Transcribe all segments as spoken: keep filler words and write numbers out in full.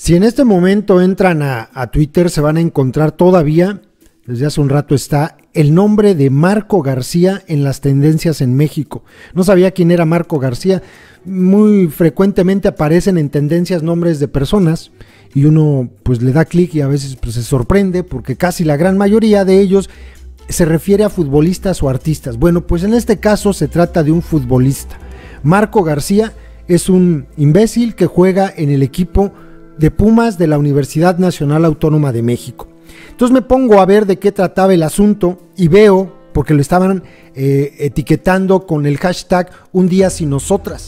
Si en este momento entran a, a Twitter, se van a encontrar todavía, desde hace un rato está, el nombre de Marco García en las tendencias en México. No sabía quién era Marco García. Muy frecuentemente aparecen en tendencias nombres de personas y uno pues le da clic y a veces pues, se sorprende porque casi la gran mayoría de ellos se refiere a futbolistas o artistas. Bueno, pues en este caso se trata de un futbolista. Marco García es un imbécil que juega en el equipo de Pumas de la Universidad Nacional Autónoma de México. Entonces me pongo a ver de qué trataba el asunto y veo, porque lo estaban eh, etiquetando con el hashtag Un Día Sin Nosotras.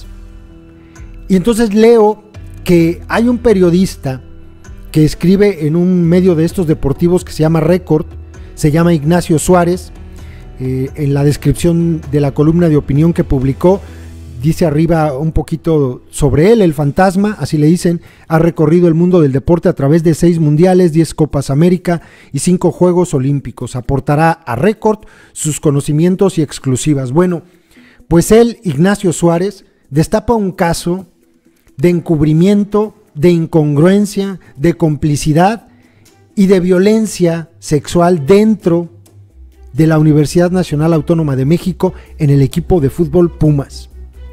Y entonces leo que hay un periodista que escribe en un medio de estos deportivos que se llama Récord, se llama Ignacio Suárez. Eh, en la descripción de la columna de opinión que publicó, dice arriba un poquito sobre él: el fantasma, así le dicen, ha recorrido el mundo del deporte a través de seis mundiales, diez Copas América y cinco Juegos Olímpicos. Aportará a Récord sus conocimientos y exclusivas. Bueno, pues él, Ignacio Suárez, destapa un caso de encubrimiento, de incongruencia, de complicidad y de violencia sexual dentro de la Universidad Nacional Autónoma de México en el equipo de fútbol Pumas.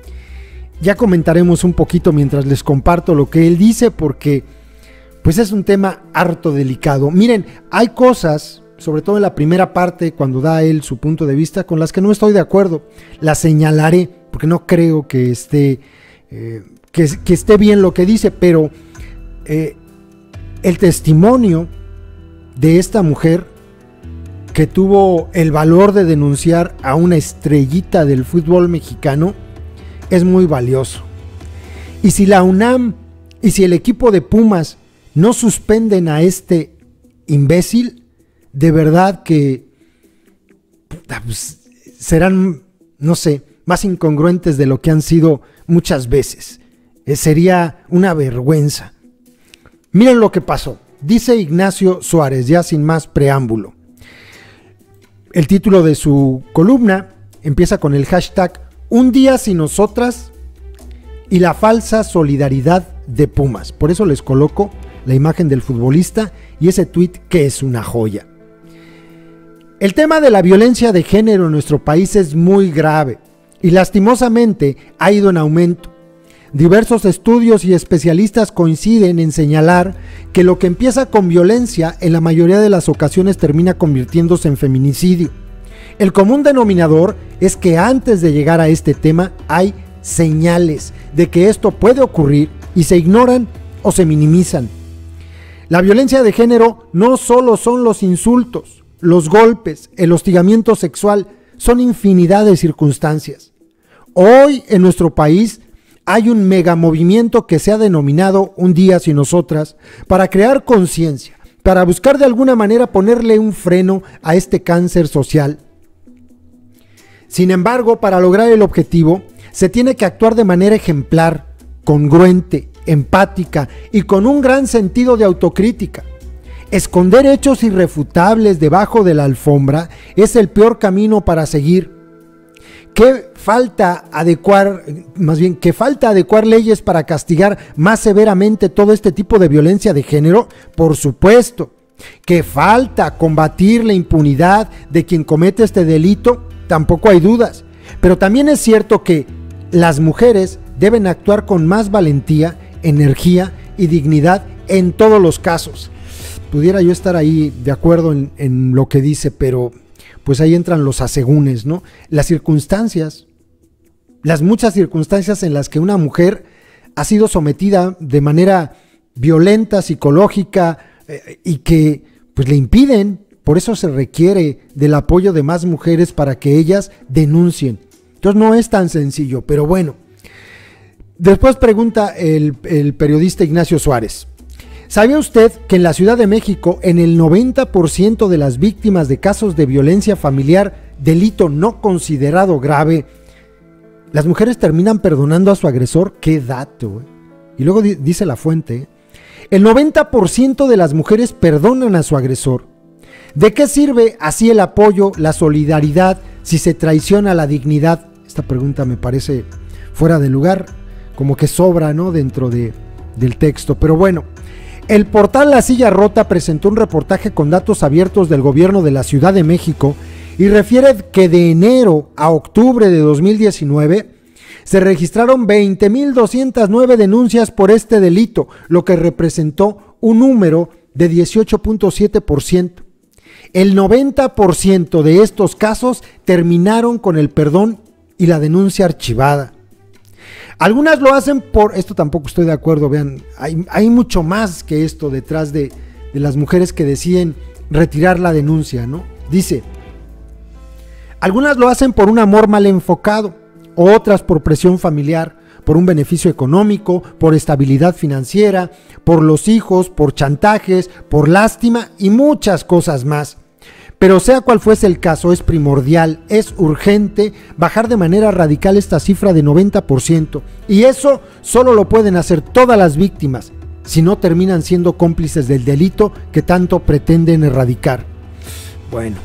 Ya comentaremos un poquito mientras les comparto lo que él dice, porque pues es un tema harto delicado. Miren, hay cosas, sobre todo en la primera parte, cuando da él su punto de vista, con las que no estoy de acuerdo. Las señalaré, porque no creo que esté, eh, que, que esté bien lo que dice, pero eh, el testimonio de esta mujer que tuvo el valor de denunciar a una estrellita del fútbol mexicano es muy valioso. Y si la UNAM y si el equipo de Pumas no suspenden a este imbécil, de verdad que pues, serán, no sé, más incongruentes de lo que han sido muchas veces. Eh, sería una vergüenza. Miren lo que pasó. Dice Ignacio Suárez, ya sin más preámbulo. El título de su columna empieza con el hashtag Un Día Sin Nosotras y la falsa solidaridad de Pumas. Por eso les coloco la imagen del futbolista y ese tuit que es una joya. El tema de la violencia de género en nuestro país es muy grave y lastimosamente ha ido en aumento. Diversos estudios y especialistas coinciden en señalar que lo que empieza con violencia en la mayoría de las ocasiones termina convirtiéndose en feminicidio. El común denominador es que antes de llegar a este tema hay señales de que esto puede ocurrir y se ignoran o se minimizan. La violencia de género no solo son los insultos, los golpes, el hostigamiento sexual, son infinidad de circunstancias. Hoy en nuestro país hay un megamovimiento que se ha denominado Un Día Sin Nosotras para crear conciencia, para buscar de alguna manera ponerle un freno a este cáncer social. Sin embargo, para lograr el objetivo, se tiene que actuar de manera ejemplar, congruente, empática y con un gran sentido de autocrítica. Esconder hechos irrefutables debajo de la alfombra es el peor camino para seguir. ¿Qué falta adecuar, más bien, que falta adecuar leyes para castigar más severamente todo este tipo de violencia de género? Por supuesto. ¿Que falta combatir la impunidad de quien comete este delito? Tampoco hay dudas. Pero también es cierto que las mujeres deben actuar con más valentía, energía y dignidad en todos los casos. Pudiera yo estar ahí de acuerdo en, en lo que dice, pero pues ahí entran los asegúnes, ¿no? Las circunstancias, las muchas circunstancias en las que una mujer ha sido sometida de manera violenta, psicológica, eh, y que pues le impiden. Por eso se requiere del apoyo de más mujeres para que ellas denuncien. Entonces no es tan sencillo, pero bueno. Después pregunta el, el periodista Ignacio Suárez: ¿sabía usted que en la Ciudad de México, en el noventa por ciento de las víctimas de casos de violencia familiar, delito no considerado grave, las mujeres terminan perdonando a su agresor? ¡Qué dato! ¿eh? Y luego di- dice la fuente, ¿eh? el noventa por ciento de las mujeres perdonan a su agresor. ¿De qué sirve así el apoyo, la solidaridad, si se traiciona la dignidad? Esta pregunta me parece fuera de lugar, como que sobra, ¿no?, dentro de, del texto. Pero bueno, El portal La Silla Rota presentó un reportaje con datos abiertos del gobierno de la Ciudad de México y refiere que de enero a octubre de dos mil diecinueve se registraron veinte mil doscientas nueve denuncias por este delito, lo que representó un número de dieciocho punto siete por ciento. El noventa por ciento de estos casos terminaron con el perdón y la denuncia archivada. Algunas lo hacen por, esto tampoco estoy de acuerdo, vean, hay, hay mucho más que esto detrás de, de las mujeres que deciden retirar la denuncia, ¿no? Dice, algunas lo hacen por un amor mal enfocado, otras por presión familiar, por un beneficio económico, por estabilidad financiera, por los hijos, por chantajes, por lástima y muchas cosas más. Pero sea cual fuese el caso, es primordial, es urgente bajar de manera radical esta cifra de noventa por ciento. Y eso solo lo pueden hacer todas las víctimas, si no terminan siendo cómplices del delito que tanto pretenden erradicar. Bueno,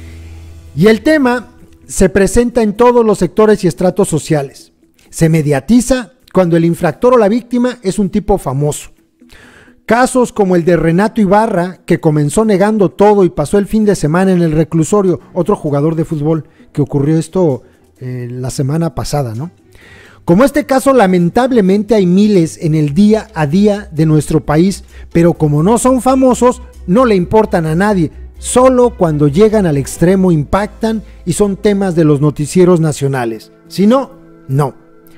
y el tema se presenta en todos los sectores y estratos sociales. Se mediatiza cuando el infractor o la víctima es un tipo famoso. Casos como el de Renato Ibarra, que comenzó negando todo y pasó el fin de semana en el reclusorio, otro jugador de fútbol, que ocurrió esto eh, la semana pasada, ¿no? Como este caso, lamentablemente hay miles en el día a día de nuestro país, pero como no son famosos, no le importan a nadie, solo cuando llegan al extremo impactan y son temas de los noticieros nacionales. Si no, no.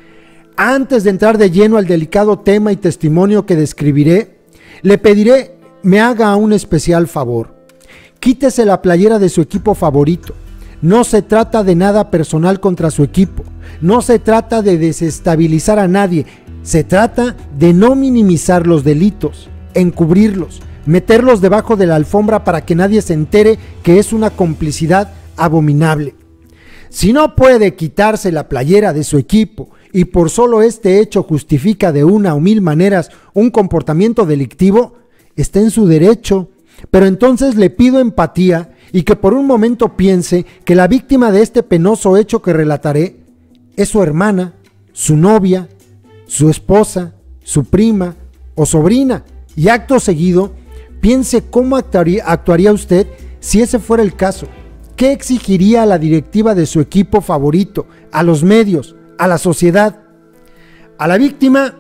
Antes de entrar de lleno al delicado tema y testimonio que describiré, le pediré me haga un especial favor. Quítese la playera de su equipo favorito. No se trata de nada personal contra su equipo. No se trata de desestabilizar a nadie. Se trata de no minimizar los delitos, encubrirlos, meterlos debajo de la alfombra para que nadie se entere que es una complicidad abominable. Si no puede quitarse la playera de su equipo y por solo este hecho justifica de una o mil maneras un comportamiento delictivo, está en su derecho, pero entonces le pido empatía y que por un momento piense que la víctima de este penoso hecho que relataré es su hermana, su novia, su esposa, su prima o sobrina, y acto seguido piense cómo actuaría, actuaría usted si ese fuera el caso. ¿Qué exigiría a la directiva de su equipo favorito, a los medios, a la sociedad? A la víctima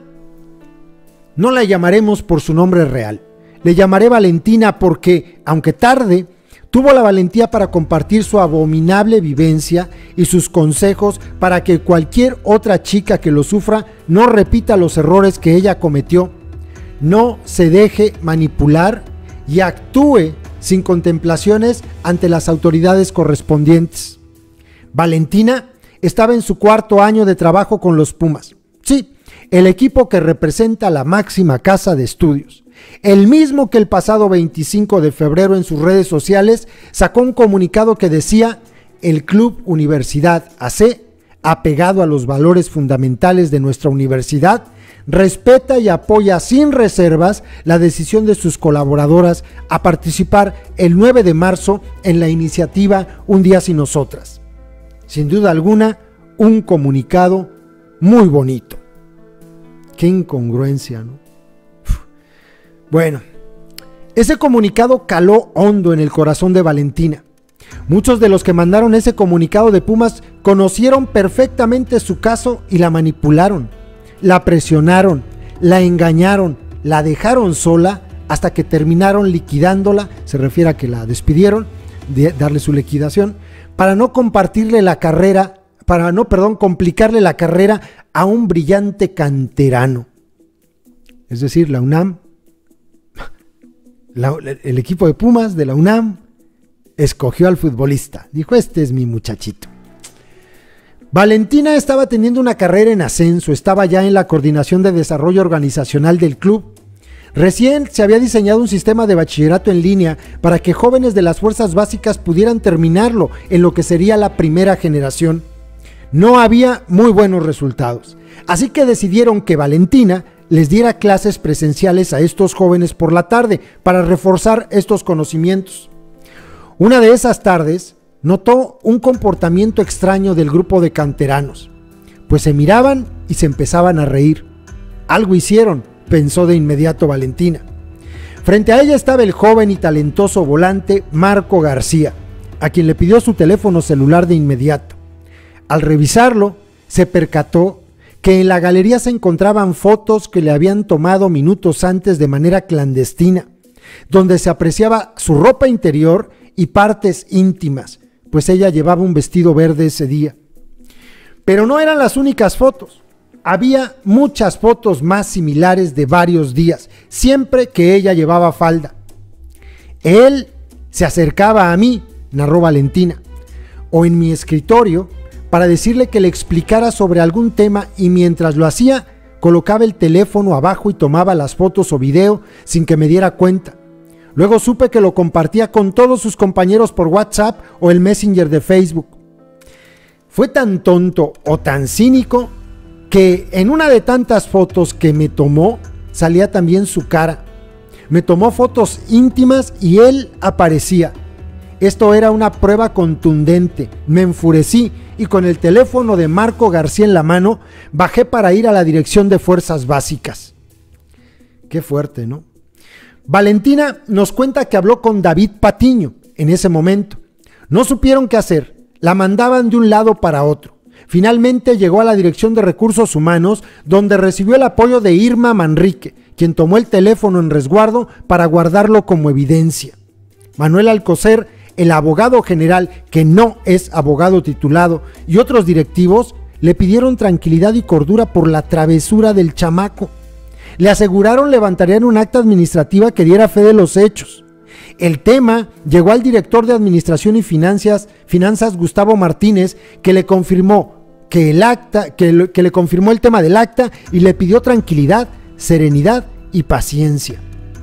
no la llamaremos por su nombre real. Le llamaré Valentina porque, aunque tarde, tuvo la valentía para compartir su abominable vivencia y sus consejos para que cualquier otra chica que lo sufra no repita los errores que ella cometió. No se deje manipular y actúe sin contemplaciones ante las autoridades correspondientes. Valentina estaba en su cuarto año de trabajo con los Pumas. Sí, el equipo que representa la máxima casa de estudios. El mismo que el pasado veinticinco de febrero en sus redes sociales sacó un comunicado que decía: el Club Universidad A C, apegado a los valores fundamentales de nuestra universidad, respeta y apoya sin reservas la decisión de sus colaboradoras a participar el nueve de marzo en la iniciativa Un Día Sin Nosotras. Sin duda alguna, un comunicado muy bonito. Qué incongruencia, ¿no? Bueno, ese comunicado caló hondo en el corazón de Valentina. Muchos de los que mandaron ese comunicado de Pumas conocieron perfectamente su caso y la manipularon, la presionaron, la engañaron, la dejaron sola hasta que terminaron liquidándola, se refiere a que la despidieron, de darle su liquidación, para no compartirle la carrera, para no, perdón, complicarle la carrera a un brillante canterano. Es decir, la UNAM, la, el equipo de Pumas de la UNAM escogió al futbolista. Dijo, este es mi muchachito. Valentina estaba teniendo una carrera en ascenso, estaba ya en la coordinación de desarrollo organizacional del club. Recién se había diseñado un sistema de bachillerato en línea para que jóvenes de las fuerzas básicas pudieran terminarlo en lo que sería la primera generación. No había muy buenos resultados, así que decidieron que Valentina les diera clases presenciales a estos jóvenes por la tarde para reforzar estos conocimientos. Una de esas tardes notó un comportamiento extraño del grupo de canteranos, pues se miraban y se empezaban a reír. Algo hicieron, pensó de inmediato Valentina. Frente a ella estaba el joven y talentoso volante Marco García, a quien le pidió su teléfono celular de inmediato. Al revisarlo, se percató que en la galería se encontraban fotos que le habían tomado minutos antes de manera clandestina, donde se apreciaba su ropa interior y partes íntimas, pues ella llevaba un vestido verde ese día. Pero no eran las únicas fotos. Había muchas fotos más similares de varios días, siempre que ella llevaba falda. Él se acercaba a mí, narró Valentina, o en mi escritorio, para decirle que le explicara sobre algún tema, y mientras lo hacía, colocaba el teléfono abajo y tomaba las fotos o video sin que me diera cuenta. Luego supe que lo compartía con todos sus compañeros por WhatsApp o el Messenger de Facebook. Fue tan tonto o tan cínico que en una de tantas fotos que me tomó salía también su cara. Me tomó fotos íntimas y él aparecía. Esto era una prueba contundente. Me enfurecí y con el teléfono de Marco García en la mano bajé para ir a la dirección de Fuerzas Básicas. Qué fuerte, ¿no? Valentina nos cuenta que habló con David Patiño en ese momento. No supieron qué hacer, la mandaban de un lado para otro. Finalmente llegó a la Dirección de Recursos Humanos, donde recibió el apoyo de Irma Manrique, quien tomó el teléfono en resguardo para guardarlo como evidencia. Manuel Alcocer, el abogado general, que no es abogado titulado, y otros directivos le pidieron tranquilidad y cordura por la travesura del chamaco. Le aseguraron levantarían un acta administrativa que diera fe de los hechos. El tema llegó al director de Administración y Finanzas, Finanzas Gustavo Martínez, que le confirmó que el acta, que, le, que le confirmó el tema del acta y le pidió tranquilidad, serenidad y paciencia.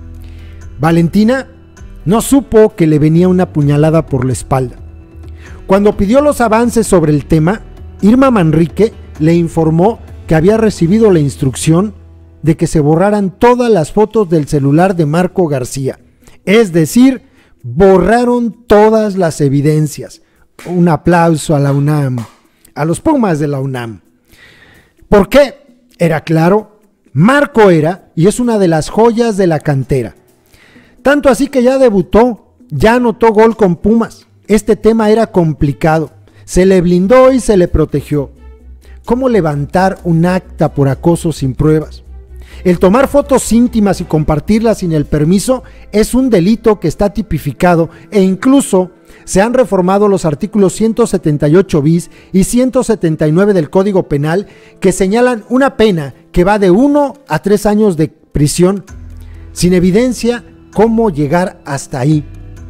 Valentina no supo que le venía una puñalada por la espalda. Cuando pidió los avances sobre el tema, Irma Manrique le informó que había recibido la instrucción de que se borraran todas las fotos del celular de Marco García. Es decir, borraron todas las evidencias. Un aplauso a la UNAM, a los Pumas de la UNAM. ¿Por qué? Era claro, Marco era y es una de las joyas de la cantera. Tanto así que ya debutó, ya anotó gol con Pumas. Este tema era complicado, se le blindó y se le protegió. ¿Cómo levantar un acta por acoso sin pruebas? El tomar fotos íntimas y compartirlas sin el permiso es un delito que está tipificado e incluso se han reformado los artículos ciento setenta y ocho bis y ciento setenta y nueve del Código Penal que señalan una pena que va de uno a tres años de prisión. Sin evidencia, ¿cómo llegar hasta ahí?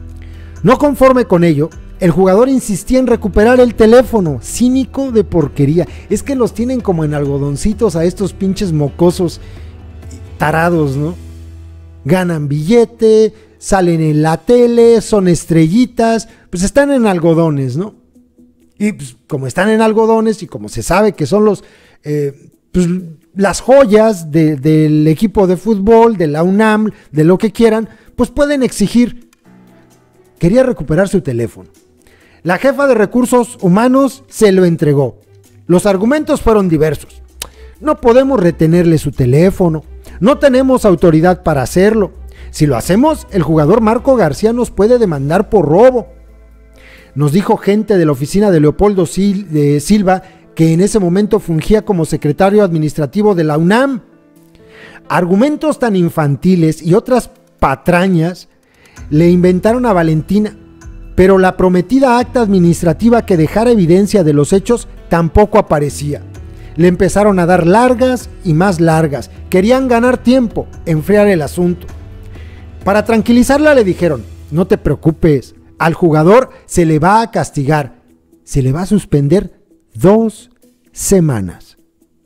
No conforme con ello, el jugador insistía en recuperar el teléfono, cínico de porquería. Es que los tienen como en algodoncitos a estos pinches mocosos tarados, ¿no? Ganan billete, salen en la tele, son estrellitas, pues están en algodones, ¿no? Y pues, como están en algodones y como se sabe que son los, eh, pues, las joyas de, del equipo de fútbol, de la UNAM, de lo que quieran, pues pueden exigir. Quería recuperar su teléfono. La jefa de Recursos Humanos se lo entregó. Los argumentos fueron diversos. No podemos retenerle su teléfono. No tenemos autoridad para hacerlo. Si lo hacemos, el jugador Marco García nos puede demandar por robo. Nos dijo gente de la oficina de Leopoldo Sil- de Silva, que en ese momento fungía como secretario administrativo de la UNAM. Argumentos tan infantiles y otras patrañas le inventaron a Valentina, pero la prometida acta administrativa que dejara evidencia de los hechos tampoco aparecía. Le empezaron a dar largas y más largas. Querían ganar tiempo, enfriar el asunto. Para tranquilizarla le dijeron, no te preocupes, al jugador se le va a castigar, se le va a suspender dos semanas.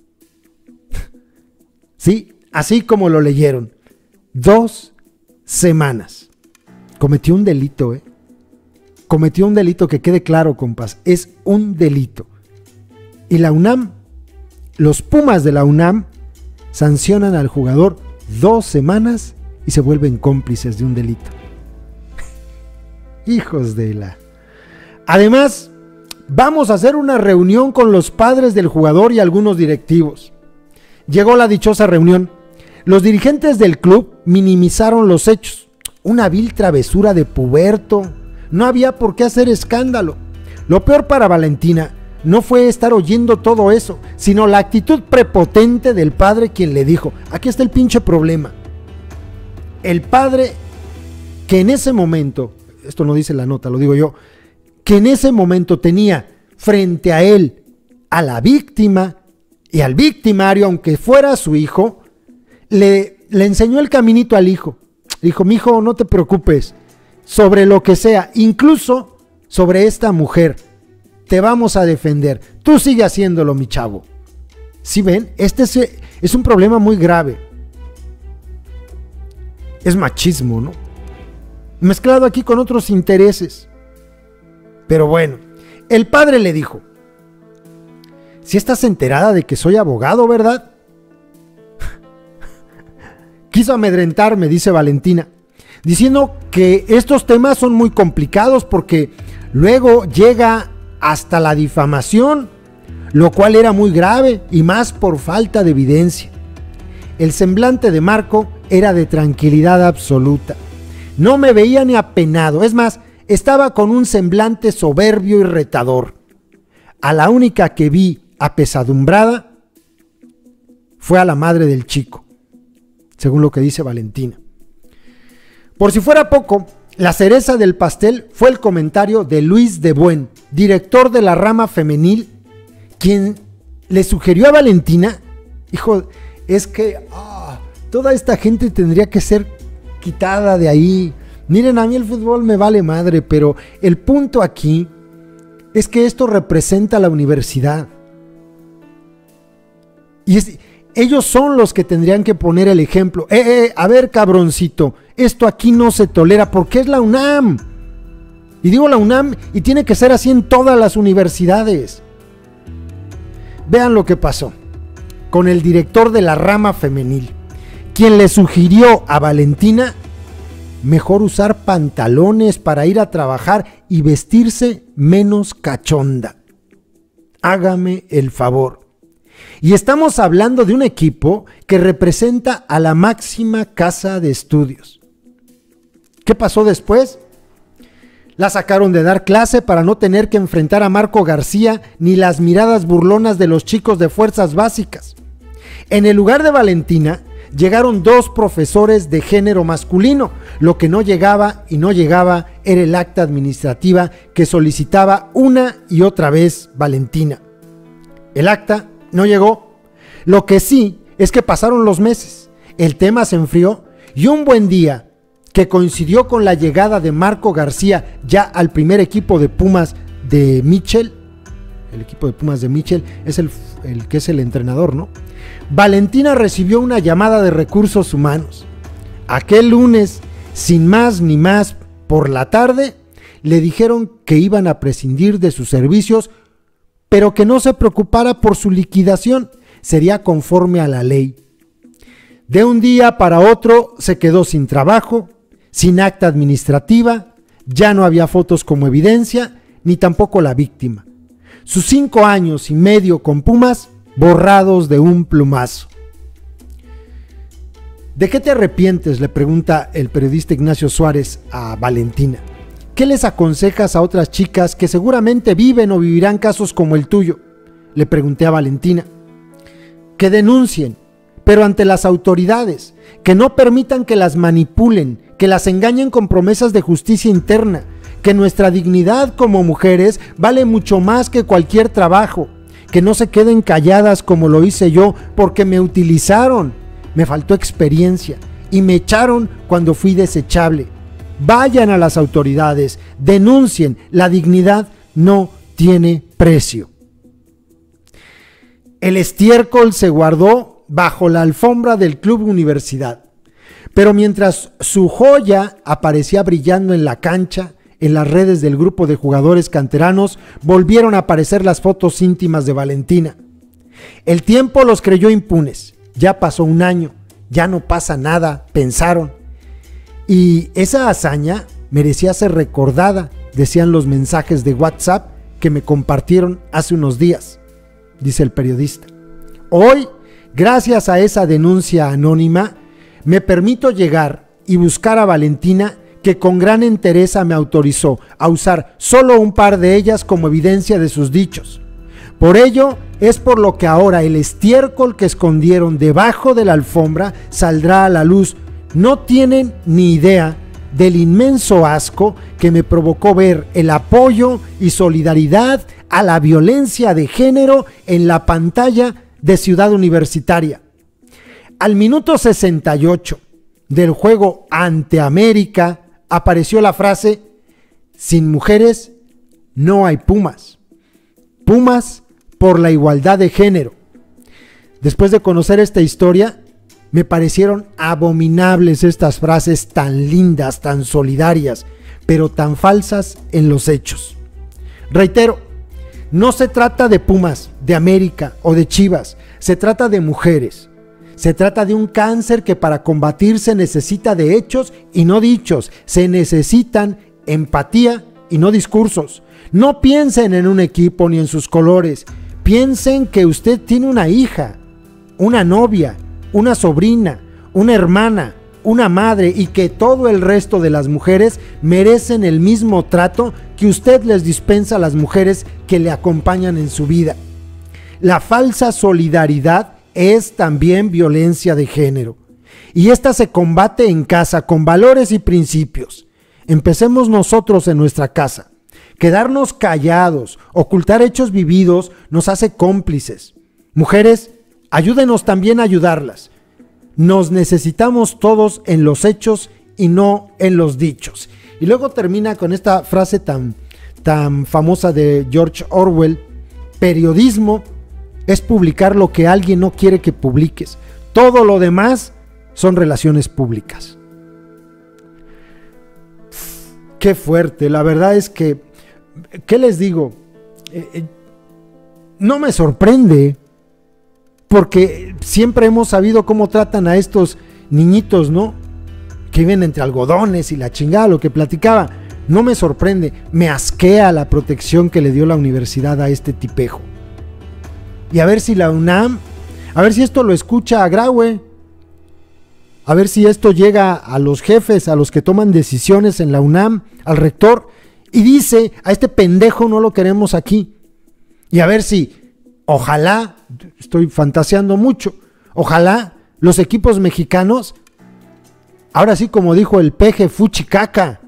Sí, así como lo leyeron, dos semanas. Cometió un delito, ¿eh? Cometió un delito, que quede claro, compas, es un delito. Y la UNAM, los Pumas de la UNAM, sancionan al jugador dos semanas y se vuelven cómplices de un delito. Hijos de la... Además, vamos a hacer una reunión con los padres del jugador y algunos directivos. Llegó la dichosa reunión. Los dirigentes del club minimizaron los hechos. Una vil travesura de puberto. No había por qué hacer escándalo. Lo peor para Valentina no fue estar oyendo todo eso, sino la actitud prepotente del padre, quien le dijo: aquí está el pinche problema. El padre que en ese momento, esto no dice la nota, lo digo yo, que en ese momento tenía frente a él a la víctima y al victimario, aunque fuera su hijo, le, le enseñó el caminito al hijo. Le dijo: mi hijo, no te preocupes, sobre lo que sea, incluso sobre esta mujer, te vamos a defender. Tú sigue haciéndolo, mi chavo. ¿Sí ven? Este es, es un problema muy grave. Es machismo, ¿no? Mezclado aquí con otros intereses. Pero bueno, el padre le dijo: si estás enterada de que soy abogado, ¿verdad? Quiso amedrentarme, dice Valentina, diciendo que estos temas son muy complicados porque luego llega hasta la difamación, lo cual era muy grave y más por falta de evidencia. El semblante de Marco era de tranquilidad absoluta. No me veía ni apenado, es más, estaba con un semblante soberbio y retador. A la única que vi apesadumbrada fue a la madre del chico, según lo que dice Valentina. Por si fuera poco, la cereza del pastel fue el comentario de Luis de Buen, director de la rama femenil, quien le sugirió a Valentina: hijo, es que ah, toda esta gente tendría que ser quitada de ahí. Miren, a mí el fútbol me vale madre, pero el punto aquí es que esto representa la universidad. Y es, ellos son los que tendrían que poner el ejemplo. Eh, eh, a ver, cabroncito, esto aquí no se tolera porque es la UNAM. Y digo la UNAM y tiene que ser así en todas las universidades. Vean lo que pasó con el director de la rama femenil, quien le sugirió a Valentina mejor usar pantalones para ir a trabajar y vestirse menos cachonda. Hágame el favor. Y estamos hablando de un equipo que representa a la máxima casa de estudios. ¿Qué pasó después? La sacaron de dar clase para no tener que enfrentar a Marco García ni las miradas burlonas de los chicos de fuerzas básicas. En el lugar de Valentina llegaron dos profesores de género masculino. Lo que no llegaba y no llegaba era el acta administrativa que solicitaba una y otra vez Valentina. El acta no llegó. Lo que sí es que pasaron los meses, el tema se enfrió y un buen día, que coincidió con la llegada de Marco García ya al primer equipo de Pumas de Mitchell, el equipo de Pumas de Mitchell es el, el que es el entrenador, ¿no? Valentina recibió una llamada de recursos humanos. Aquel lunes, sin más ni más, por la tarde, le dijeron que iban a prescindir de sus servicios, pero que no se preocupara por su liquidación, sería conforme a la ley. De un día para otro se quedó sin trabajo, sin acta administrativa, ya no había fotos como evidencia, ni tampoco la víctima. Sus cinco años y medio con Pumas borrados de un plumazo. ¿De qué te arrepientes?, le pregunta el periodista Ignacio Suárez a Valentina. ¿Qué les aconsejas a otras chicas que seguramente viven o vivirán casos como el tuyo?, le pregunté a Valentina. Que denuncien, pero ante las autoridades, que no permitan que las manipulen, que las engañen con promesas de justicia interna, que nuestra dignidad como mujeres vale mucho más que cualquier trabajo, que no se queden calladas como lo hice yo porque me utilizaron, me faltó experiencia y me echaron cuando fui desechable. Vayan a las autoridades, denuncien, la dignidad no tiene precio. El estiércol se guardó bajo la alfombra del Club Universidad, pero mientras su joya aparecía brillando en la cancha, en las redes del grupo de jugadores canteranos volvieron a aparecer las fotos íntimas de Valentina. El tiempo los creyó impunes. Ya pasó un año, ya no pasa nada, pensaron. Y esa hazaña merecía ser recordada, decían los mensajes de WhatsApp que me compartieron hace unos días, dice el periodista. Hoy, gracias a esa denuncia anónima, Me permito llegar y buscar a Valentina, que con gran entereza me autorizó a usar solo un par de ellas como evidencia de sus dichos. Por ello es por lo que ahora el estiércol que escondieron debajo de la alfombra saldrá a la luz. No tienen ni idea del inmenso asco que me provocó ver el apoyo y solidaridad a la violencia de género en la pantalla de Ciudad Universitaria. Al minuto sesenta y ocho del juego ante América apareció la frase: sin mujeres no hay Pumas. Pumas por la igualdad de género. Después de conocer esta historia, me parecieron abominables estas frases tan lindas, tan solidarias, pero tan falsas en los hechos. Reitero, no se trata de Pumas, de América o de Chivas, se trata de mujeres. Se trata de un cáncer que para combatirse necesita de hechos y no dichos. Se necesitan empatía y no discursos. No piensen en un equipo ni en sus colores. Piensen que usted tiene una hija, una novia, una sobrina, una hermana, una madre, y que todo el resto de las mujeres merecen el mismo trato que usted les dispensa a las mujeres que le acompañan en su vida. La falsa solidaridad es también violencia de género, y esta se combate en casa con valores y principios. Empecemos nosotros en nuestra casa. Quedarnos callados, ocultar hechos vividos nos hace cómplices. Mujeres, ayúdenos también a ayudarlas. Nos necesitamos todos en los hechos y no en los dichos. Y luego termina con esta frase tan, tan famosa de George Orwell: periodismo es publicar lo que alguien no quiere que publiques. Todo lo demás son relaciones públicas. Qué fuerte. La verdad es que, ¿qué les digo? Eh, eh, no me sorprende, porque siempre hemos sabido cómo tratan a estos niñitos, ¿no? Que viven entre algodones y la chingada, lo que platicaba. No me sorprende, me asquea la protección que le dio la universidad a este tipejo. Y a ver si la UNAM, a ver si esto lo escucha a Graue, a ver si esto llega a los jefes, a los que toman decisiones en la UNAM, al rector, y dice: a este pendejo no lo queremos aquí. Y a ver si, ojalá, estoy fantaseando mucho, ojalá los equipos mexicanos, ahora sí, como dijo el peje Fuchicaca,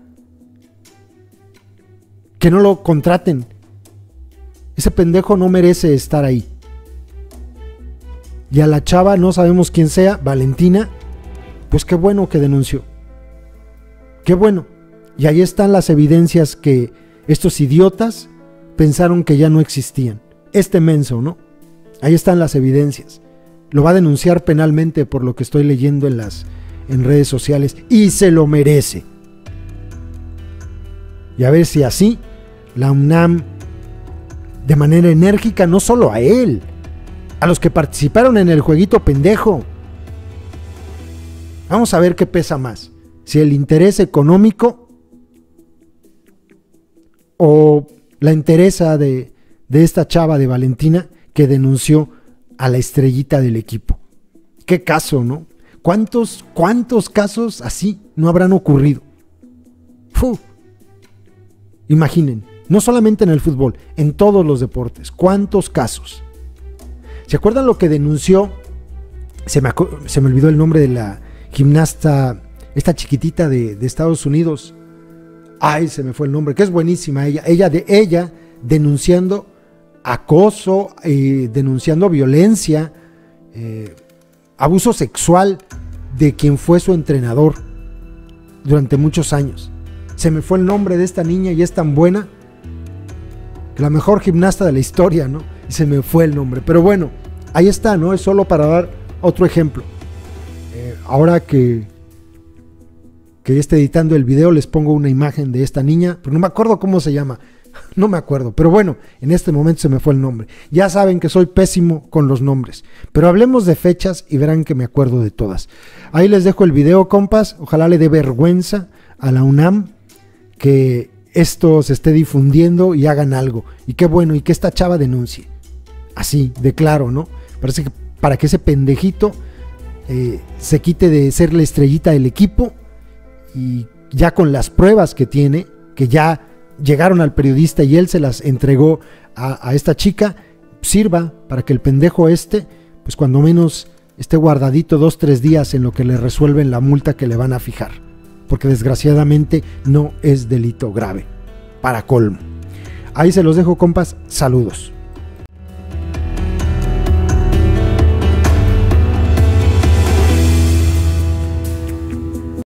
que no lo contraten. Ese pendejo no merece estar ahí. Y a la chava, no sabemos quién sea, Valentina, pues qué bueno que denunció. Qué bueno. Y ahí están las evidencias que estos idiotas pensaron que ya no existían. Este menso, ¿no? Ahí están las evidencias. Lo va a denunciar penalmente, por lo que estoy leyendo en las en redes sociales, y se lo merece. Y a ver si así la UNAM, de manera enérgica, no solo a él, a los que participaron en el jueguito pendejo. Vamos a ver qué pesa más, si el interés económico o la interesa de, de esta chava de Valentina, que denunció a la estrellita del equipo. Qué caso, ¿no? ¿Cuántos, cuántos casos así no habrán ocurrido? ¡Fu! Imaginen, no solamente en el fútbol, en todos los deportes. ¿Cuántos casos? ¿Se acuerdan lo que denunció? Se me, se me olvidó el nombre de la gimnasta, esta chiquitita de, de Estados Unidos. Ay, se me fue el nombre, que es buenísima ella. Ella, de, ella denunciando acoso, eh, denunciando violencia, eh, abuso sexual de quien fue su entrenador durante muchos años. Se me fue el nombre de esta niña, y es tan buena, la mejor gimnasta de la historia, ¿no? Y se me fue el nombre, pero bueno, ahí está, ¿no? Es solo para dar otro ejemplo. Eh, ahora que que esté editando el video, les pongo una imagen de esta niña, pero no me acuerdo cómo se llama, no me acuerdo, pero bueno, en este momento se me fue el nombre. Ya saben que soy pésimo con los nombres, pero hablemos de fechas y verán que me acuerdo de todas. Ahí les dejo el video, compas. Ojalá le dé vergüenza a la UNAM que esto se esté difundiendo y hagan algo. Y qué bueno, y que esta chava denuncie. Así, de claro, ¿no? Parece que para que ese pendejito eh, se quite de ser la estrellita del equipo y ya con las pruebas que tiene, que ya llegaron al periodista y él se las entregó a, a esta chica, sirva para que el pendejo este, pues cuando menos esté guardadito dos, tres días en lo que le resuelven la multa que le van a fijar, porque desgraciadamente no es delito grave, para colmo. Ahí se los dejo, compas, saludos.